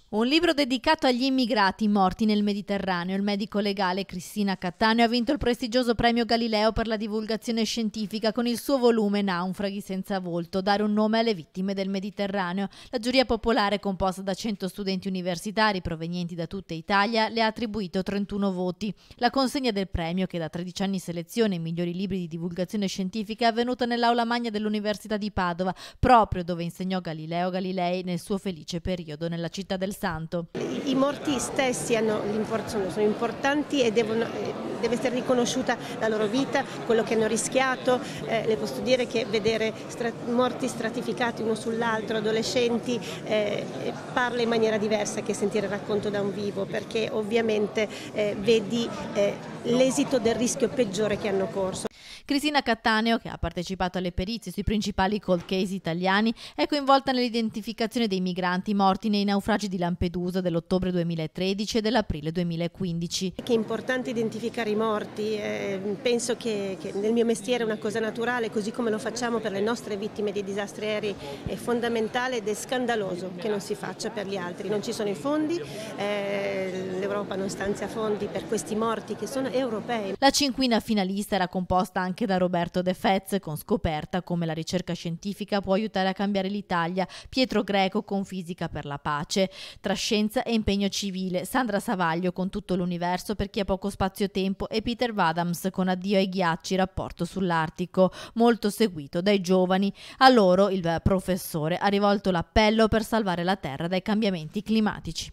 Un libro dedicato agli immigrati morti nel Mediterraneo. Il medico legale Cristina Cattaneo ha vinto il prestigioso premio Galileo per la divulgazione scientifica con il suo volume Naufraghi senza volto, dare un nome alle vittime del Mediterraneo. La giuria popolare, composta da 100 studenti universitari provenienti da tutta Italia, le ha attribuito 31 voti. La consegna del premio, che da 13 anni seleziona i migliori libri di divulgazione scientifica, è avvenuta nell'aula magna dell'Università di Padova, proprio dove insegnò Galileo Galilei nel suo felice periodo nella città del Santo. I morti stessi sono importanti e deve essere riconosciuta la loro vita, quello che hanno rischiato. Le posso dire che vedere morti stratificati uno sull'altro, adolescenti, parla in maniera diversa che sentire il racconto da un vivo, perché ovviamente vedi l'esito del rischio peggiore che hanno corso. Cristina Cattaneo, che ha partecipato alle perizie sui principali cold case italiani, è coinvolta nell'identificazione dei migranti morti nei naufragi di Lampedusa dell'ottobre 2013 e dell'aprile 2015. È importante identificare i morti, penso che nel mio mestiere è una cosa naturale, così come lo facciamo per le nostre vittime di disastri aerei, è fondamentale ed è scandaloso che non si faccia per gli altri. Non ci sono i fondi, l'Europa non stanzia fondi per questi morti che sono europei. La cinquina finalista era composta anche da Roberto De Fez con Scoperta, come la ricerca scientifica può aiutare a cambiare l'Italia, Pietro Greco con Fisica per la pace, tra scienza e impegno civile, Sandra Savaglio con Tutto l'universo per chi ha poco spazio-tempo e Peter Wadhams con Addio ai ghiacci, rapporto sull'Artico, molto seguito dai giovani. A loro il professore ha rivolto l'appello per salvare la Terra dai cambiamenti climatici.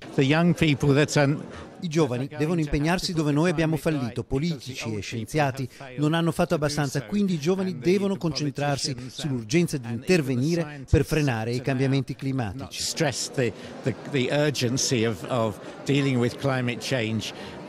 I giovani devono impegnarsi dove noi abbiamo fallito, politici e scienziati non hanno fatto abbastanza, quindi i giovani devono concentrarsi sull'urgenza di intervenire per frenare i cambiamenti climatici.